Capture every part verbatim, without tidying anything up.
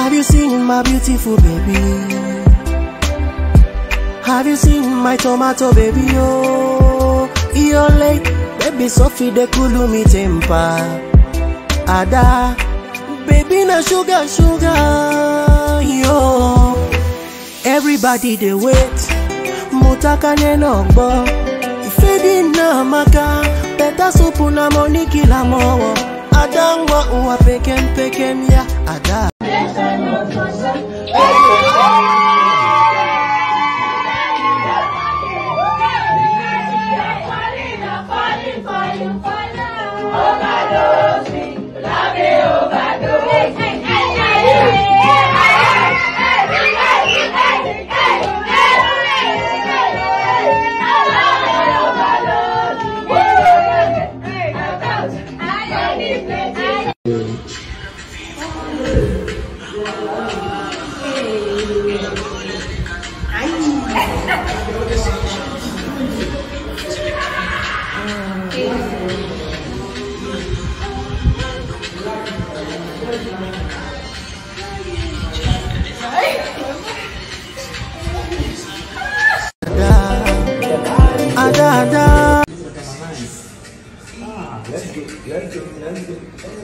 Have you seen my beautiful baby? Have you seen my tomato baby? Oh, you're late, baby Sophie de cool me temper. Ada, baby na sugar sugar. Yo, everybody they wait. Mutaka nenogbo, ifedi na maka. Better soup na money kila mowo. Adangwa uwa pekem pekem ya ada. Ada ada. Ah, let's go, let's go, let's go.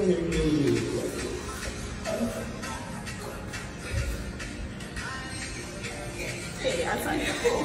Hey, I find it cool.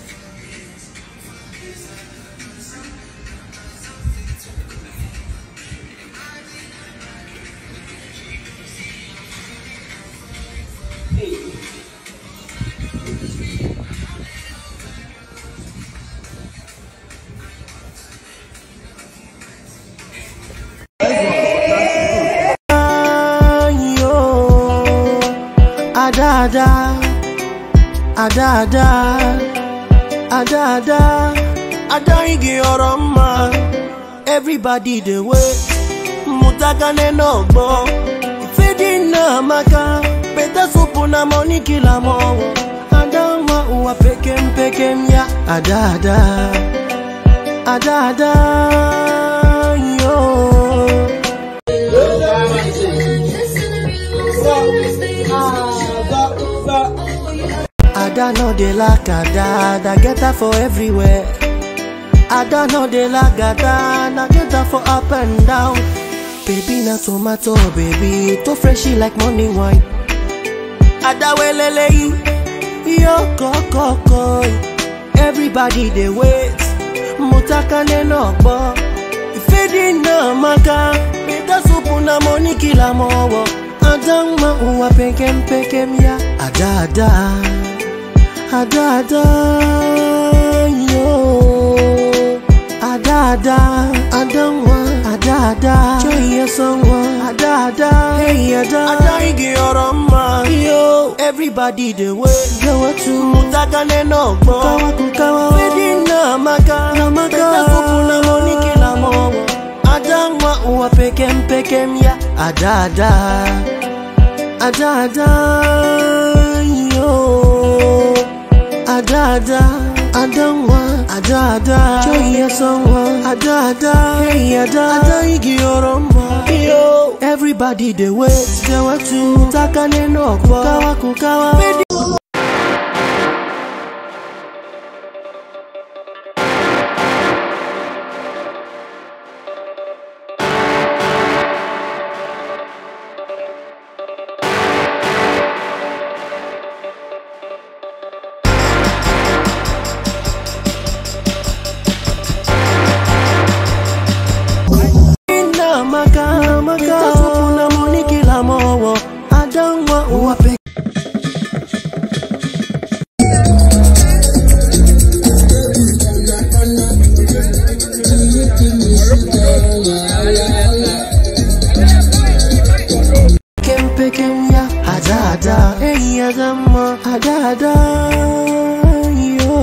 Ada ada, ada ada, ada ada, ada igi oroma. Everybody the way, mutaka nenogbo, ifedi na maka. Better soup na money kila mowo. Ada ma uwa pekem pekem ya. Ada ada, ada ada, yo. Ada no de la kada, da get her for everywhere. Ada no de la gada, na get her for up and down. Baby na tomato, baby, too freshy like morning wine. Ada welele, yo koko, everybody they wait. Mutaka nenogbo, ifedi na maka. Better soup na money kila mowo. Adangma uwa pekem pekem ya. Ada ada. Ada ada, yo. Ada ada, adangwa. Ada ada, choya songwa. Ada ada, hey ada. Ada igi oroma, yo. Everybody the way, go to. Mutaka nenogbo, kukawa kukawa. Fedi na maka, na maka. Better soup na money kila mowo. Adangwa uwa pekem pekem ya. Ada ada, ada ada, yo. Ada ada, adangwa. Ada ada, choya songwa. Ada ada, hey ada. Ada igi oroma, yo. Everybody they wait, go to. Mutaka nenogbo, kukawa kukawa. Maka maka supuna moni kila mowo. Adangwa uwa pe. Kempe kemya ada ada, eh ada ma ada ada, yo.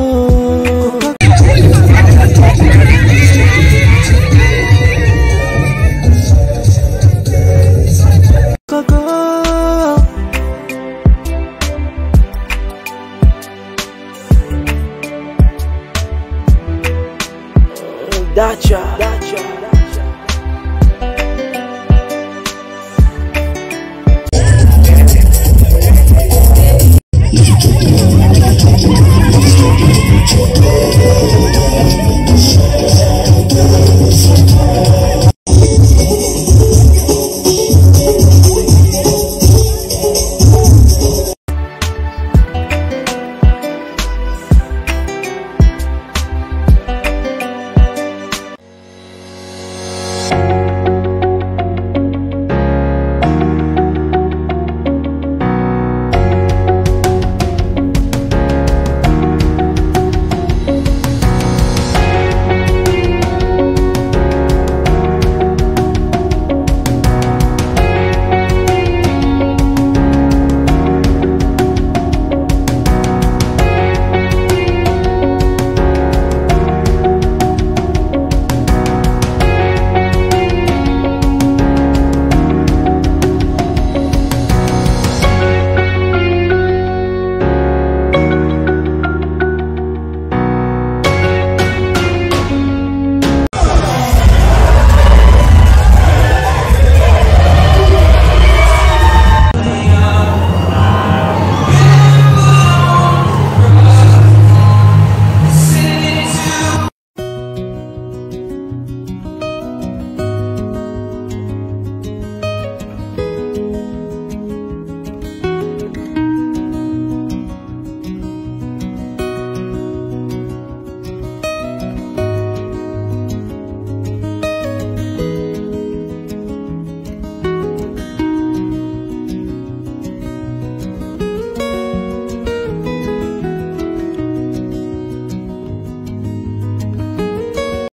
Dacha.